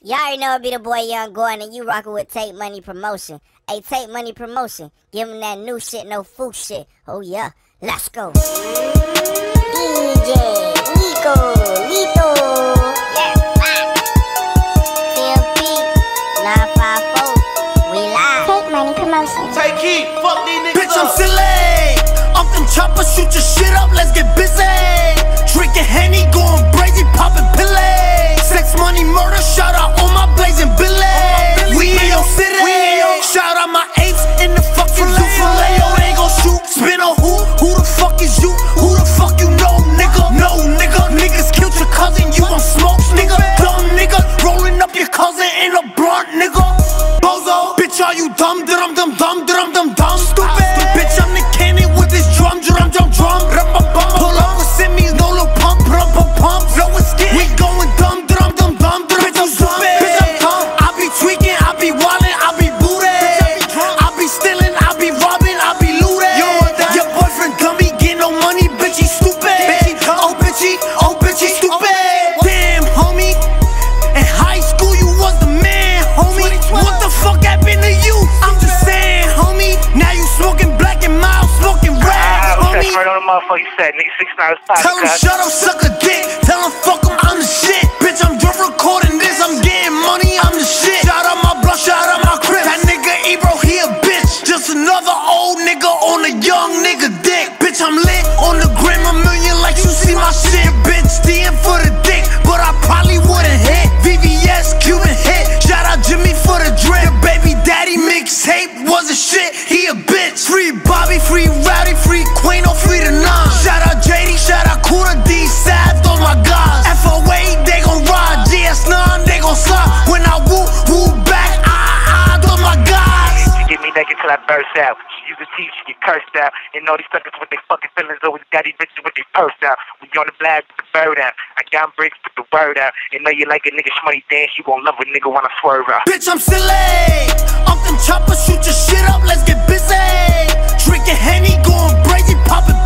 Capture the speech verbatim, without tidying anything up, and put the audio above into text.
Y'all already know it be the boy Young Gordon, and you rockin' with Take Money Promotion. Hey, Take Money Promotion, give him that new shit, no fool shit. Oh yeah, let's go. D J Nico, Lito, yes, five. T M P, nine five four, we live. Take Money Promotion. Take heat, fuck these niggas. Bitch, I'm silly. Off them choppers, shoot your shit up, let's get busy. Drinking Henny, going crazy, popping pillay. Sex, money, murder, shout out on my blazing billet. We in your city. Shout out my apes in the fucking zoo filet. Oh, they gon' shoot. Spin on who? Who the fuck is you? Who the fuck you know, nigga? No, nigga. Niggas killed your cousin, you gon' smoke, nigga. Dumb nigga. Rolling up your cousin in a blunt, nigga. Bozo. Bitch, are you dumb? Dum dum dum dum dum dum. Stupid. Bitch, I'm the cannon with this drum, drum, drum, drum. Pull up with semis, no little pump, pump, pump, pump. No skin. We going dumb, dum, dum, dum, dum. Bitch, I'm stupid. Bitch, I'm dumb. I be tweaking, I be wildin', I be booted. I be stealing, I be robbing, I be looting. Your boyfriend dummy, get no money, bitch, he stupid. Oh, bitch, he, oh, bitch, he stupid. Damn, homie. In high school, you was the man, homie. What the fuck happened to you? I'm just saying, homie. Now you smoking black and mild, smoking red, homie. Right on the motherfucker said, nigga, six nine five. Tell him shut up, suck a dick. Tell him fuck him, I'm the shit. Bitch, I'm just recording this, I'm getting money, I'm the shit. Shout out my blood, shout out my crib. That nigga Ebro, he a bitch. Just another old nigga on a young nigga dick. Bitch, I'm lit on the gram a million like you see my shit. Bitch, D M for the dick, but I probably wouldn't hit. V V S, Cuban hit. Shout out Jimmy for the drip. Your baby daddy mixtape was a shit, he a bitch. Free Bobby, free Rowdy, free Quino, free the nine. Shout out J D, shout out Kuna D, Sad, oh my gosh. F O A, they gon' ride. G S nine, they gon' slide. When I woo, woo back, ah, ah, oh my gosh. She get me naked till I burst out. She use the teeth, she get cursed out. And all these suckers with their fucking feelings always got these bitches with their purse out. We on the black with the bird out. I got bricks, put the word out. And know you like a nigga shmoney dance, you gon' love a nigga when I swerve out. Bitch, I'm silly. Off them choppers, shoot your shit up, let's get busy. Drinking Henny, going crazy, popping